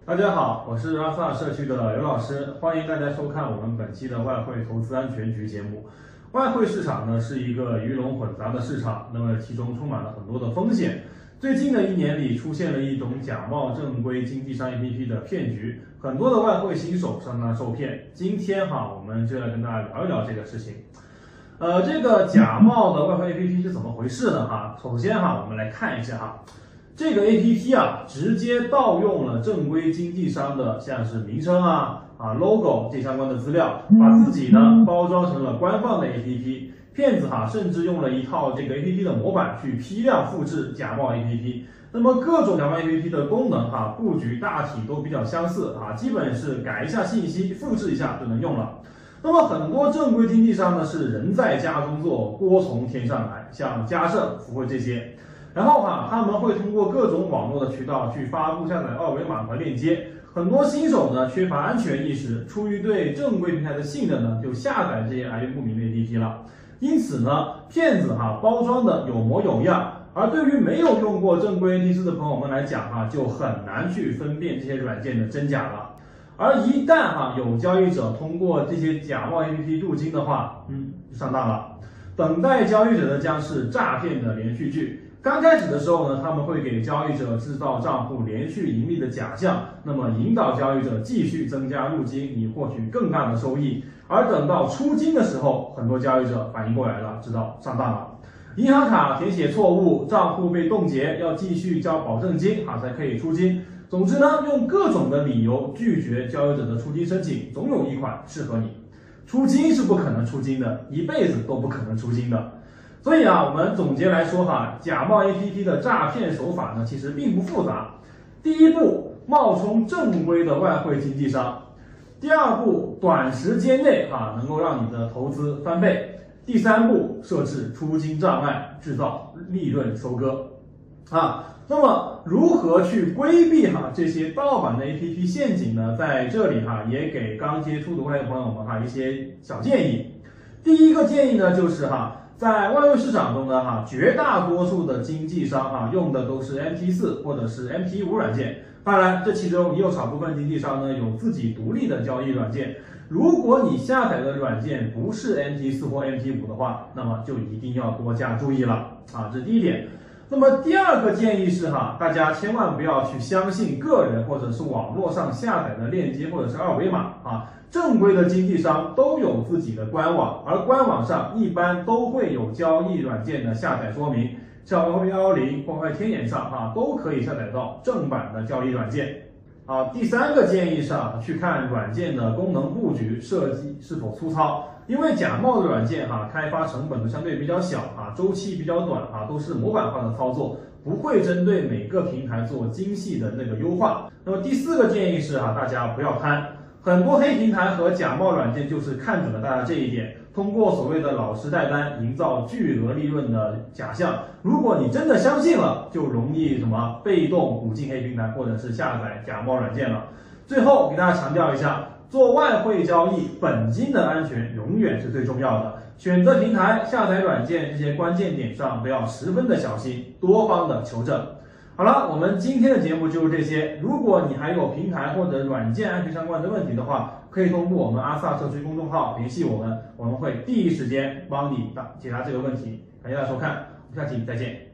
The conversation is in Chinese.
大家好，我是阿萨社区的刘老师，欢迎大家收看我们本期的外汇投资安全局节目。外汇市场呢是一个鱼龙混杂的市场，那么其中充满了很多的风险。最近的一年里，出现了一种假冒正规经纪商 APP 的骗局，很多的外汇新手上当受骗。今天我们就来跟大家聊一聊这个事情。这个假冒的外汇 APP 是怎么回事呢？首先我们来看一下这个 APP 直接盗用了正规经纪商的像是名称logo 这相关的资料，把自己呢包装成了官方的 APP。骗子甚至用了一套这个 APP 的模板去批量复制假冒 APP。那么各种假冒 APP 的功能布局大体都比较相似基本是改一下信息，复制一下就能用了。那么很多正规经纪商呢是人在家中坐，锅从天上来，像嘉盛、福汇这些。然后他们会通过各种网络的渠道去发布下载二维码和链接。很多新手呢缺乏安全意识，出于对正规平台的信任呢，就下载这些来源不明的 APP 了。因此呢，骗子包装的有模有样，而对于没有用过正规 APP 的朋友们来讲就很难去分辨这些软件的真假了。而一旦有交易者通过这些假冒 APP 入金的话，就上当了。等待交易者的将是诈骗的连续剧。刚开始的时候呢，他们会给交易者制造账户连续盈利的假象，那么引导交易者继续增加入金，以获取更大的收益。而等到出金的时候，很多交易者反应过来了，知道上当了。银行卡填写错误，账户被冻结，要继续交保证金才可以出金。总之呢，用各种的理由拒绝交易者的出金申请，总有一款适合你。出金是不可能出金的，一辈子都不可能出金的。所以我们总结来说假冒 APP 的诈骗手法呢，其实并不复杂。第一步，冒充正规的外汇经纪商；第二步，短时间内能够让你的投资翻倍；第三步，设置出金障碍，制造利润收割。那么如何去规避这些盗版的 APP 陷阱呢？在这里也给刚接触的外汇朋友们一些小建议。第一个建议呢，就是在外汇市场中呢绝大多数的经纪商用的都是 MT4 或者是 MT5 软件。当然，这其中也有少部分经纪商呢有自己独立的交易软件。如果你下载的软件不是 MT4 或 MT5 的话，那么就一定要多加注意了这是第一点。那么第二个建议是大家千万不要去相信个人或者是网络上下载的链接或者是二维码正规的经纪商都有自己的官网，而官网上一般都会有交易软件的下载说明，像外汇110或外汇天眼上都可以下载到正版的交易软件。第三个建议是去看软件的功能布局设计是否粗糙，因为假冒的软件开发成本相对比较小周期比较短都是模板化的操作，不会针对每个平台做精细的优化。那么第四个建议是大家不要贪，很多黑平台和假冒软件就是看准了大家这一点，通过所谓的老实带单营造巨额利润的假象。如果你真的相信了，就容易被动补进黑平台或者是下载假冒软件了。最后给大家强调一下，做外汇交易本金的安全永远是最重要的，选择平台、下载软件这些关键点上都要十分的小心，多方的求证。好了，我们今天的节目就是这些。如果你还有平台或者软件安全相关的问题的话，可以通过我们阿萨社区公众号联系我们，我们会第一时间帮你解答这个问题。感谢大家收看，我们下期再见。